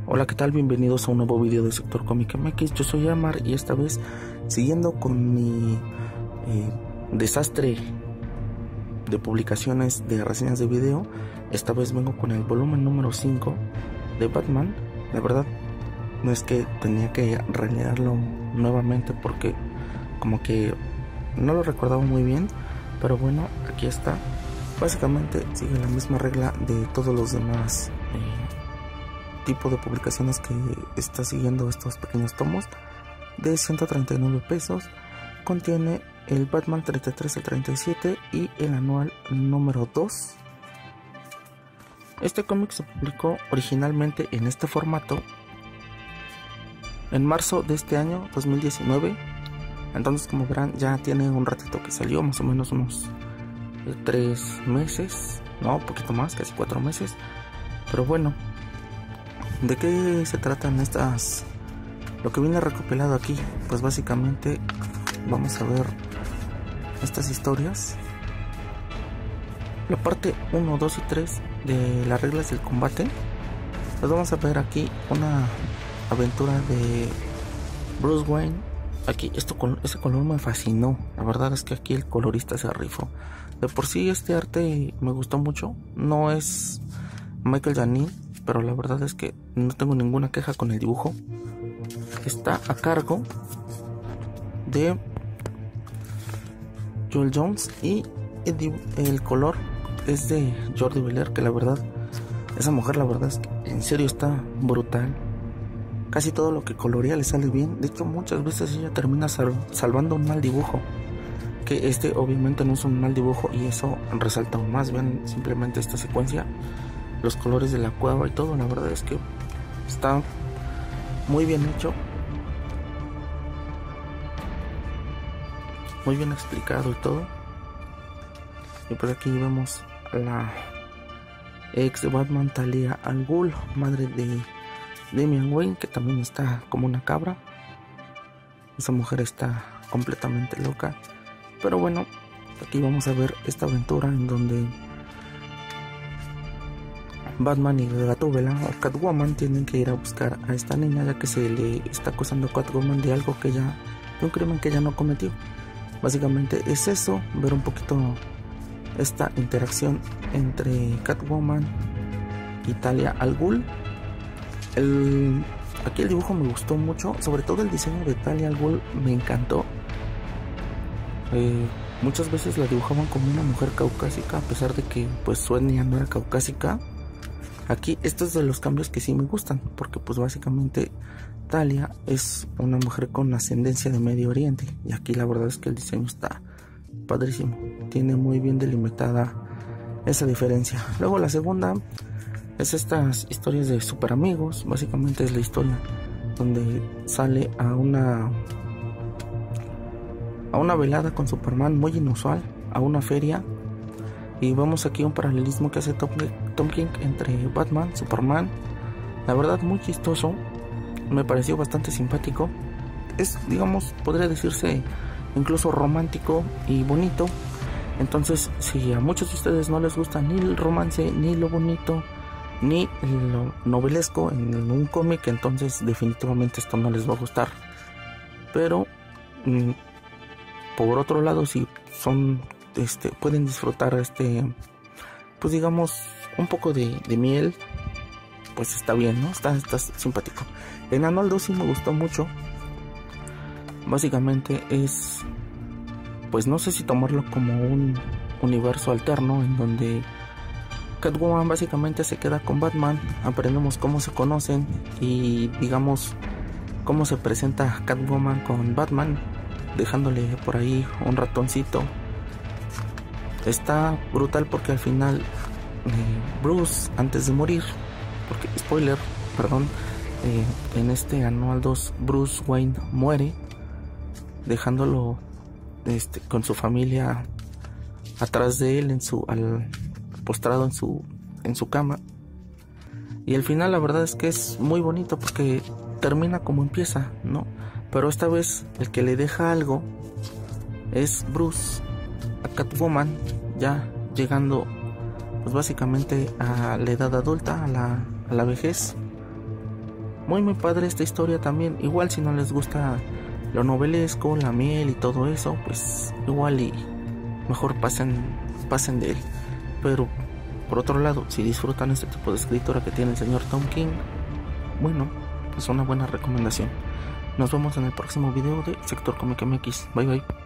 Hola, ¿qué tal? Bienvenidos a un nuevo video de Sector Comic MX. Yo soy Amar y esta vez, siguiendo con mi desastre de publicaciones de reseñas de video, esta vez vengo con el volumen número 5 de Batman. La verdad no es que tenía que releerlo nuevamente porque como que no lo recordaba muy bien, pero bueno, aquí está. Básicamente sigue la misma regla de todos los demás tipo de publicaciones que está siguiendo estos pequeños tomos de 139 pesos. Contiene el Batman 33 al 37 y el anual número 2. Este cómic se publicó originalmente en este formato en marzo de este año 2019. Entonces, como verán, ya tiene un ratito que salió, más o menos unos 3 meses, no, un poquito más, casi 4 meses. Pero bueno, ¿de qué se tratan estas? Lo que viene recopilado aquí, pues básicamente vamos a ver estas historias. La parte 1, 2 y 3 de las reglas del combate. Pues vamos a ver aquí una aventura de Bruce Wayne. Aquí este color me fascinó. La verdad es que aquí el colorista se rifó. De por sí este arte me gustó mucho. No es Michael Janin, pero la verdad es que no tengo ninguna queja con el dibujo. Está a cargo de Joel Jones y el color es de Jordi Belair, que la verdad, esa mujer la verdad es que en serio está brutal. Casi todo lo que colorea le sale bien. De hecho, muchas veces ella termina salvando un mal dibujo, que este obviamente no es un mal dibujo y eso resalta aún más. Vean simplemente esta secuencia, los colores de la cueva y todo. La verdad es que está muy bien hecho, muy bien explicado y todo. Y pues aquí vemos a la ex de Batman, Talia al Ghul, madre de Damian Wayne, que también está como una cabra. Esa mujer está completamente loca. Pero bueno, aquí vamos a ver esta aventura en donde Batman y Gatúbela o Catwoman tienen que ir a buscar a esta niña, ya que se le está acusando a Catwoman de algo de un crimen que ella no cometió. Básicamente es eso, ver un poquito esta interacción entre Catwoman y Talia al Ghul. Aquí el dibujo me gustó mucho, sobre todo el diseño de Talia al Ghul me encantó. Muchas veces la dibujaban como una mujer caucásica, a pesar de que pues su etnia no era caucásica. Aquí estos es de los cambios que sí me gustan, porque pues básicamente Talia es una mujer con ascendencia de Medio Oriente, y aquí la verdad es que el diseño está padrísimo, tiene muy bien delimitada esa diferencia. Luego la segunda es estas historias de super amigos. Básicamente es la historia donde sale a una velada con Superman muy inusual, a una feria, y vemos aquí un paralelismo que hace Tom King entre Batman, Superman. La verdad muy chistoso, me pareció bastante simpático. Es, digamos, podría decirse incluso romántico y bonito. Entonces, si a muchos de ustedes no les gusta ni el romance, ni lo bonito, ni lo novelesco en un cómic, entonces definitivamente esto no les va a gustar. Pero por otro lado, si son pueden disfrutar pues digamos un poco de miel, pues está bien, ¿no? Está simpático. El anual 2 sí me gustó mucho. Básicamente es, pues no sé si tomarlo como un universo alterno en donde Catwoman básicamente se queda con Batman. Aprendemos cómo se conocen y digamos cómo se presenta Catwoman con Batman, dejándole por ahí un ratoncito. Está brutal porque al final Bruce, antes de morir, porque spoiler, perdón, en este anual 2 Bruce Wayne muere, dejándolo con su familia atrás de él, postrado en su cama. Y al final la verdad es que es muy bonito porque termina como empieza, ¿no? Pero esta vez el que le deja algo es Bruce a Catwoman, ya llegando pues básicamente a la edad adulta, a la vejez. muy padre esta historia también. Igual si no les gusta lo novelesco, la miel y todo eso, pues igual y mejor pasen de él. Pero por otro lado, si disfrutan este tipo de escritura que tiene el señor Tom King, bueno, es una buena recomendación. Nos vemos en el próximo video de Sector Comic MX. Bye bye.